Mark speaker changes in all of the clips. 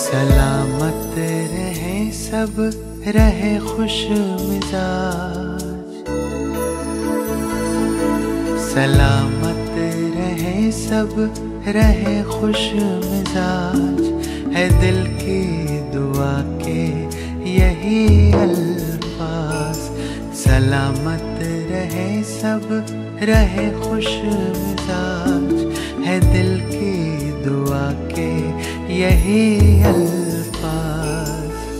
Speaker 1: सलामत रहे सब, रहे खुश मिजाज। सलामत रहे सब, रहे खुश मिजाज। है दिल की दुआ के यही अल्फाज। सलामत रहे सब, रहे खुश मिजाज। है दिल की दुआ के यही अल्फाज।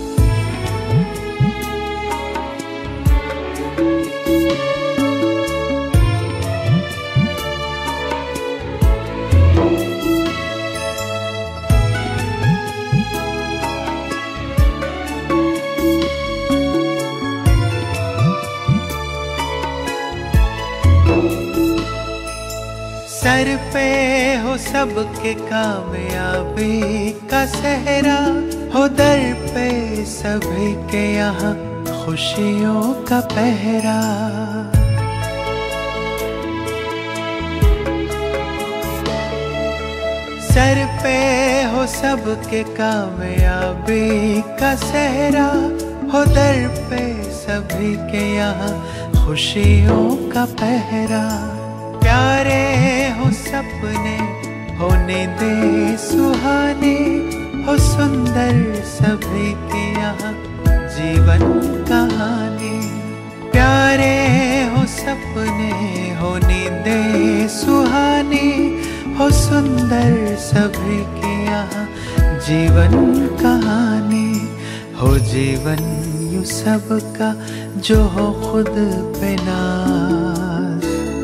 Speaker 1: सर पे हो सबके कामयाबी का सहरा, हो दर पे सभी के यहाँ खुशियों का पहरा। सर पे हो सबके कामयाबी का सहरा, हो दर पे सभी के यहाँ खुशियों का पहरा। प्यारे हो सपने, होने दे सुहाने, हो सुंदर सभी के यहाँ जीवन कहानी। प्यारे हो सपने, होने दे सुहाने, हो सुंदर सभी के यहाँ जीवन कहानी। हो जीवन यूं सबका जो हो खुद पे नाज।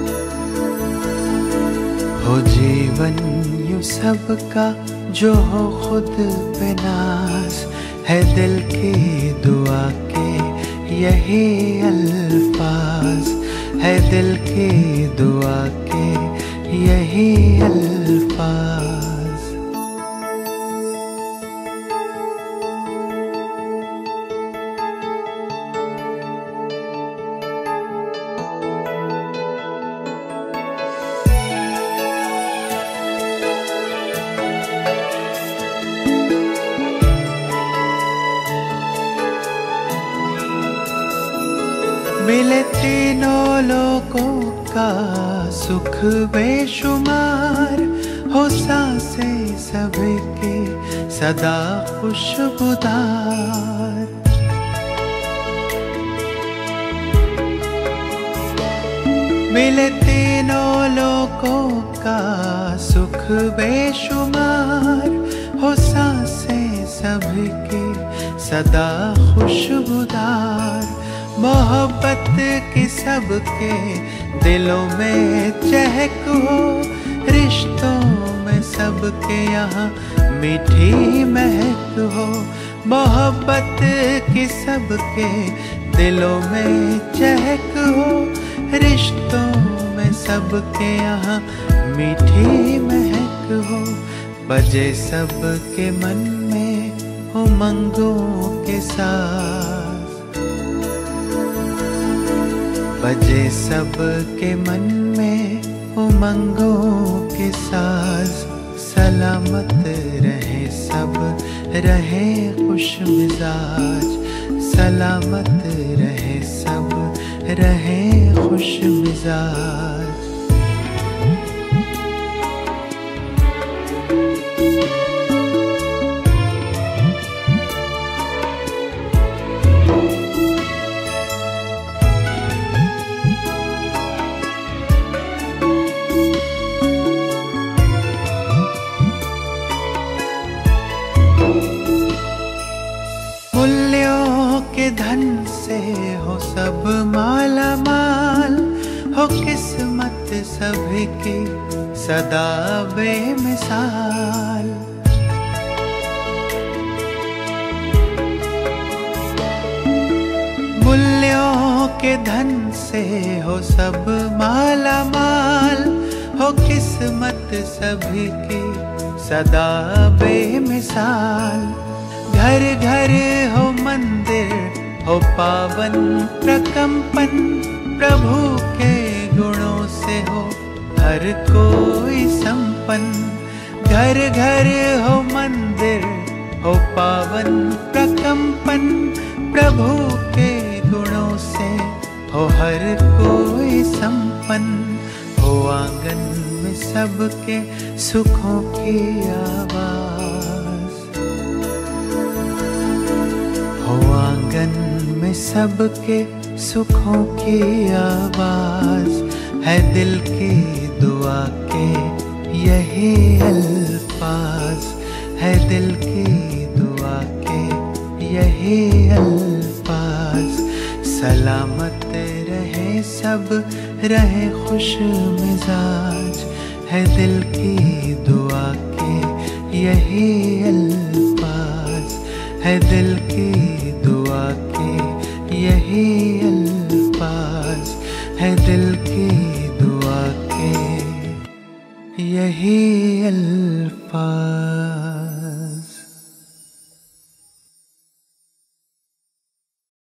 Speaker 1: हो जीवन यूं सबका जो हो खुद पे नाज। है दिल की दुआ के यही अल्फाज। है दिल की दुआ के यही अल्फाज। मिले तीनों लोगों का सुख बेशुमार, हो सांसें सभी की सदा खुशबूदार। मिले तीनों लोगों का सुख बेशुमार, हो सांसें सभी की सदा खुशबूदार। मोहब्बत की सबके दिलों में चहक हो, रिश्तों में सबके यहाँ मीठी महक हो। मोहब्बत की सबके दिलों में चहक हो, रिश्तों में सबके यहाँ मीठी महक हो। बजे सबके मन में उमंगों के साथ। बजे सबके मन में उमंगों के साज। सलामत रहे सब, रहे खुश मिजाज। सलामत रहे सब, रहे खुश मिजाज। मूल्यों के धन से हो सब माला माल, हो किस्मत सभी की सदा बेमिसाल। मूल्यों के धन से हो सब माला माल, हो किस्मत सभी की सदा बेमिसाल। घर घर हो मंदिर, हो पावन प्रकंपन, प्रभु के गुणों से हो हर कोई संपन्न। घर घर हो मंदिर, हो पावन प्रकंपन प्रभु के गुणों से, हो हर कोई संपन्न, हो आंगन में सबके सुखों की आवाज, हो आंगन में सबके सुखों की आवाज, है दिल की दुआ के यही अल्फाज, है दिल की दुआ के यही अल्फाज। सलामत रहे सब, रहे खुश मिजाज, है दिल की दुआ के यही अल्फाज, है दिल की दुआ के यही अल्फाज, है दिल की दुआ के यही अल्फाज।